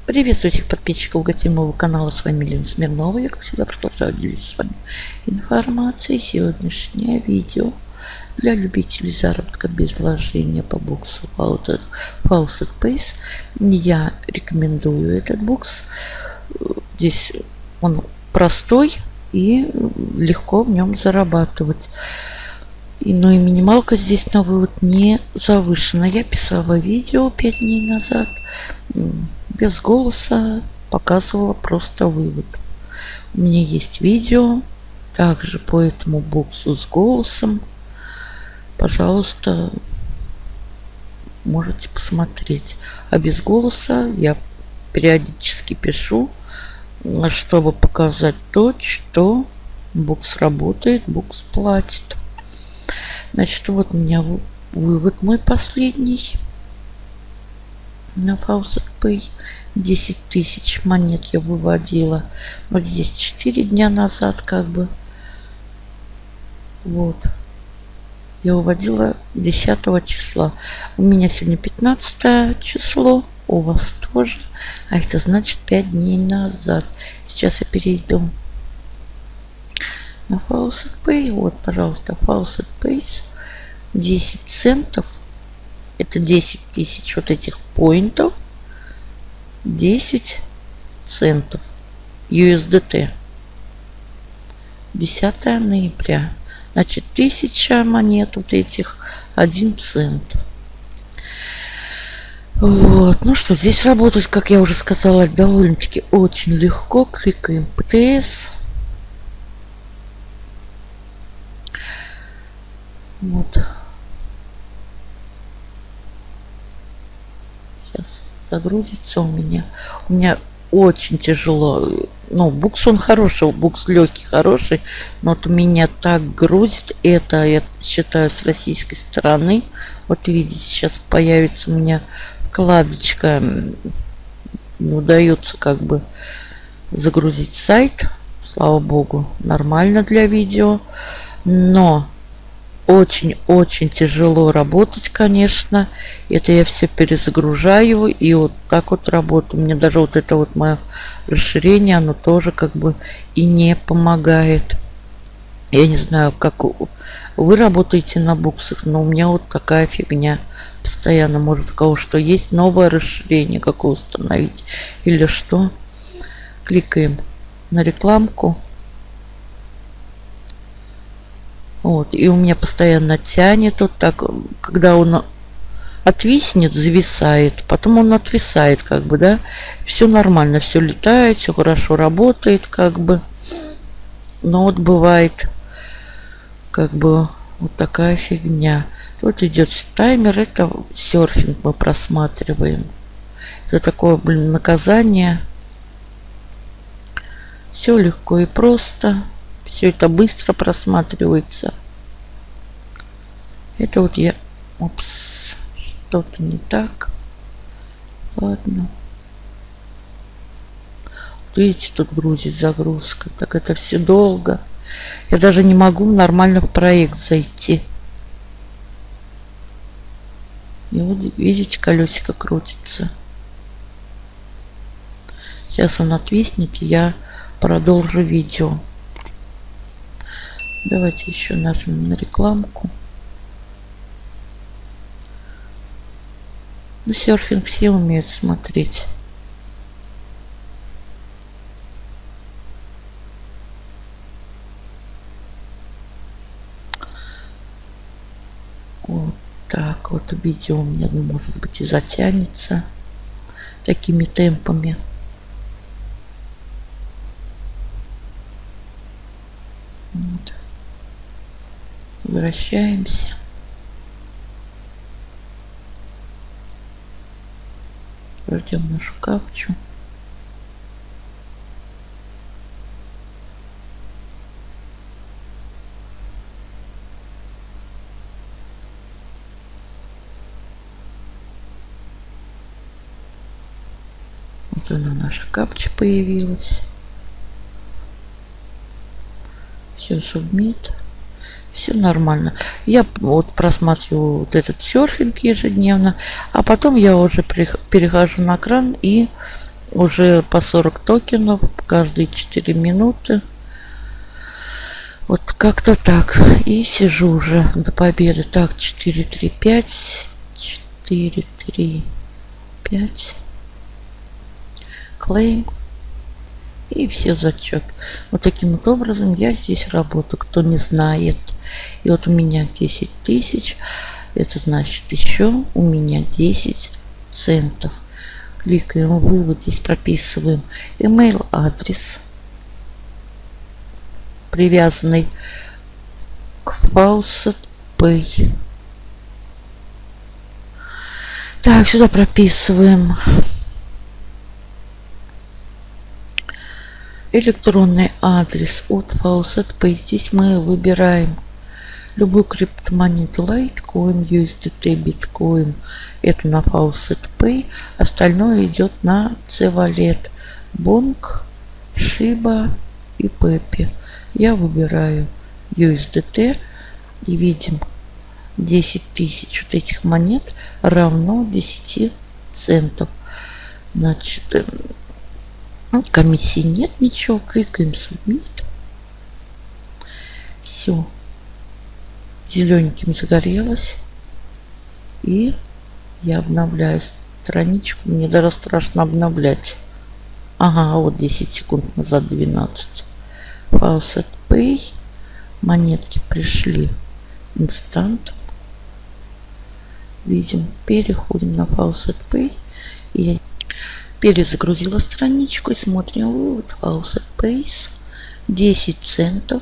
Приветствую всех подписчиков гостевого канала. С вами Лена Смирнова. Я, как всегда, продолжаю делиться с вами информацией. Сегодняшнее видео для любителей заработка без вложения по боксу Faucet Pace. Я рекомендую этот бокс. Здесь он простой и легко в нем зарабатывать. Но и минималка здесь на вывод не завышена. Я писала видео 5 дней назад. Без голоса, показывала просто вывод. У меня есть видео также по этому боксу с голосом. Пожалуйста, можете посмотреть. А без голоса я периодически пишу, чтобы показать то, что бокс работает, бокс платит. Значит, вот у меня вывод мой последний на Faucet Pay. 10 тысяч монет я выводила. Вот здесь 4 дня назад как бы. Вот. Я выводила 10 числа. У меня сегодня 15 число. У вас тоже. А это значит 5 дней назад. Сейчас я перейду на Faucet Pay. Вот, пожалуйста, Faucet Pay. 10 центов. Это 10 тысяч вот этих поинтов. 10 центов USDT. 10 ноября. Значит, 1000 монет вот этих 1 цент. Вот. Ну что, здесь работать, как я уже сказала, довольно-таки очень легко. Кликаем ПТС. Вот. Сейчас загрузится у меня. У меня очень тяжело. Ну, букс он хороший, букс легкий, хороший. Но вот у меня так грузит. Это, я считаю, с российской стороны. Вот видите, сейчас появится у меня вкладочка. Не удается как бы загрузить сайт. Слава богу, нормально для видео. Но очень-очень тяжело работать, конечно. Это я все перезагружаю и вот так вот работаю. Мне даже вот это вот мое расширение, оно тоже как бы и не помогает. Я не знаю, как вы работаете на буксах, но у меня вот такая фигня. Постоянно, может, у кого что есть новое расширение, какое установить или что. Кликаем на рекламку. Вот, и у меня постоянно тянет вот так, когда он отвиснет, зависает, потом он отвисает, как бы, да, все нормально, все летает, все хорошо работает, как бы, но вот бывает, как бы, вот такая фигня. Вот идет таймер, это серфинг мы просматриваем. Это такое, блин, наказание. Все легко и просто. Все это быстро просматривается. Это вот я... Упс. Что-то не так. Ладно. Вот видите, тут грузит загрузка. Так это все долго. Я даже не могу нормально в проект зайти. И вот видите, колесико крутится. Сейчас он отвиснет, и я продолжу видео. Давайте еще нажмем на рекламку. Ну, серфинг все умеют смотреть. Вот так вот видео у меня, может быть, и затянется такими темпами. Вот. Возвращаемся. Ждем нашу капчу. Вот она, наша капча появилась. Все, submit. Все нормально. Я вот просматриваю вот этот серфинг ежедневно, а потом я уже перехожу на экран и Уже по 40 токенов каждые 4 минуты. Вот как-то так. И сижу уже до победы. Так, 4, 3, 5. 4, 3, 5. Клейм. И все зачет. Вот таким вот образом я здесь работаю, кто не знает. И вот у меня 10 тысяч. Это значит еще у меня 10 центов. Кликаем вывод. Здесь прописываем email адрес, привязанный к Faucet Pay. Так, сюда прописываем электронный адрес от Faucet Pay. Здесь мы выбираем любую криптомонету, Litecoin, USDT, Bitcoin. Это на Faucet Pay. Остальное идет на C-Wallet, Bonk, Shiba и Pepe. Я выбираю USDT и видим 10 тысяч вот этих монет равно 10 центов. Значит, комиссии нет ничего. Кликаем Submit. Все. Зелененьким загорелось. И я обновляю страничку. Мне даже страшно обновлять. Ага, вот 10 секунд назад 12. Faucet Pay. Монетки пришли инстантом. Видим. Переходим на Faucet Pay. И я перезагрузила страничку и смотрим вывод. Faucet Pay 10 центов.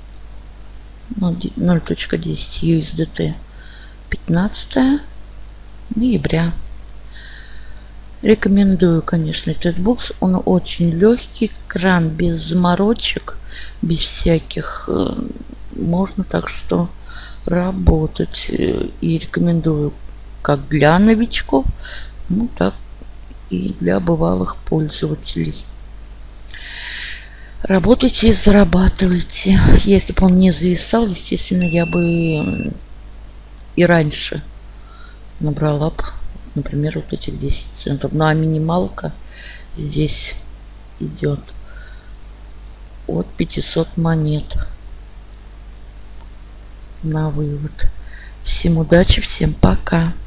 0.10 USDT. 15 ноября. Рекомендую, конечно, этот бокс. Он очень легкий. Кран без заморочек, без всяких. Можно, так что работать. И рекомендую как для новичков, ну так и для бывалых пользователей. Работайте и зарабатывайте. Если бы он не зависал, естественно, я бы и раньше набрала бы, например, вот этих 10 центов. Ну а минималка здесь идет от 500 монет на вывод. Всем удачи, всем пока.